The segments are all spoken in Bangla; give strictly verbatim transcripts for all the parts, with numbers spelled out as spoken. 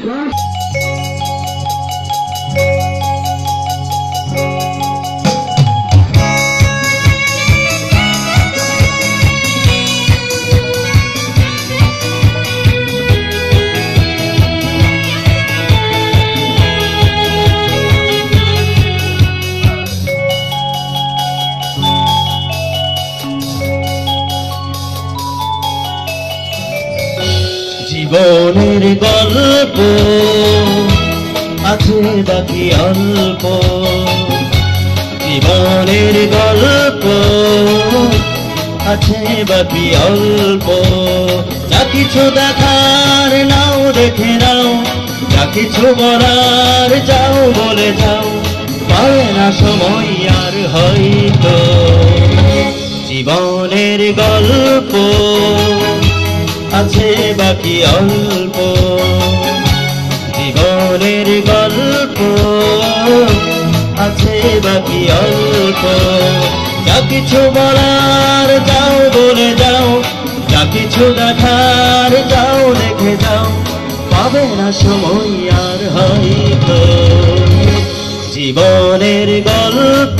জীবনের গল্প আছে বাকি অল্প, জীবনের গল্প আছে বাকি অল্প। যা কিছু দেখার নাও দেখে নাও, যা কিছু বলার যাও বলে যাও, পারে না সময় আর হয়তো। জীবনের গল্প আছে বাকি অল্প, জীবনের গল্প আছে বাকি অল্প। যা কিছু বলার যাও বলে যাও, যা কিছু দেখার যাও দেখে যাও, পাবে না সময় আর হয়তো। জীবনের গল্প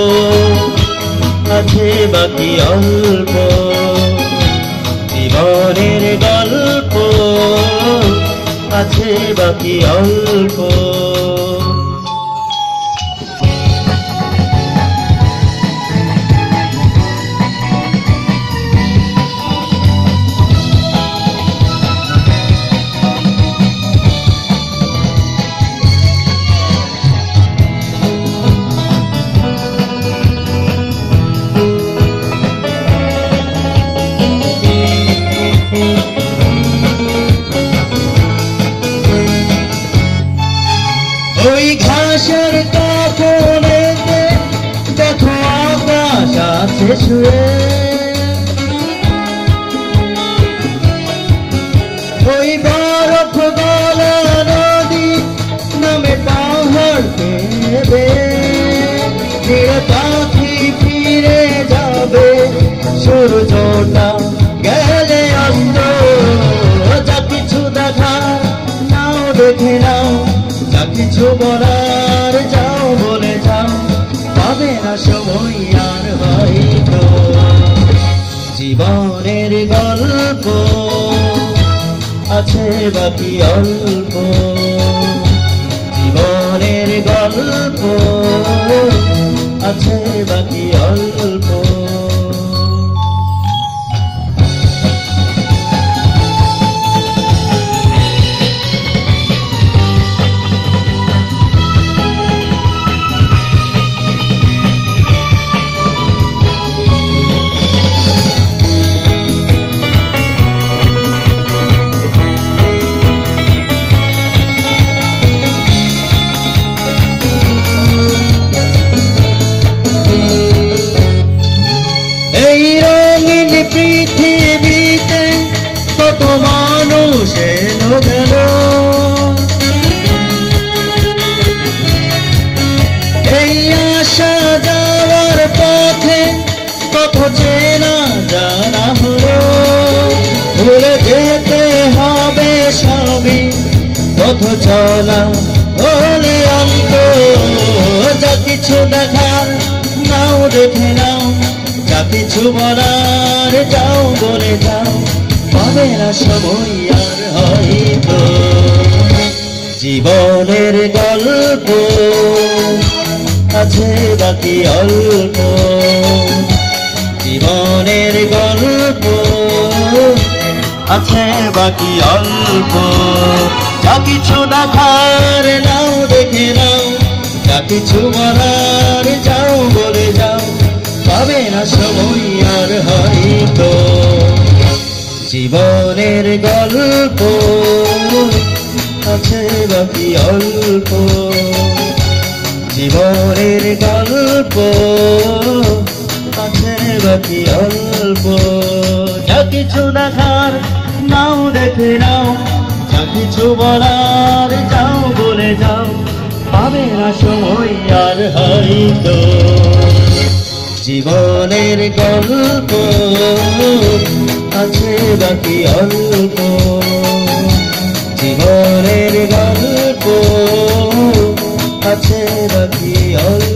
আছে বাকি অল্প, জীবনের গল্প আছে বাকি অল্প। ওই ঘাসের কাপড়েতে দেখো আকাশ আছে শুয়ে, ওই বরফ গলা নদী নামে পাহাড় পেবে, নিরে পাখি ফিরে যাবে সূর্যটা গেলে অস্ত। যা কিছু দেখা নাও দেখে নাও, যা কিছু বলার যাও বলে যাও, পাবে না সময় আর হয়তো। জীবনের গল্প আছে বাকি অল্প, জীবনের গল্প আছে বাকি অল্প। এই রঙিন পৃথিবীতে কত মানুষ এলো গেল, এই আসা যাওয়ার পথে কত চেনা জানা হলো। ভুলে যেতে হবে সবই, পথ চলা হলে অন্ত। যা কিছু দেখার নাও দেখে নাও, যা কিছু বলার যাও বলে যাও, পাবে না সময় আর হয়তো। জীবনের গল্প আছে বাকি অল্প, জীবনের গল্প আছে বাকি অল্প। যা কিছু দেখার নাও দেখে নাও, যা কিছু বলার যাও বলে যাও, পাবে না সময় আর হয়তো। জীবনের গল্প আছে বাকি অল্প, জীবনের গল্প আছে বাকি অল্প। যা কিছু দেখার নাও দেখে নাও, যা কিছু বলার যাও বলে যাও, পাবে না সময় আর হয়তো। জীবনের গল্প আছে বাকি অল্প, জীবনের গল্প আছে বাকি অল্প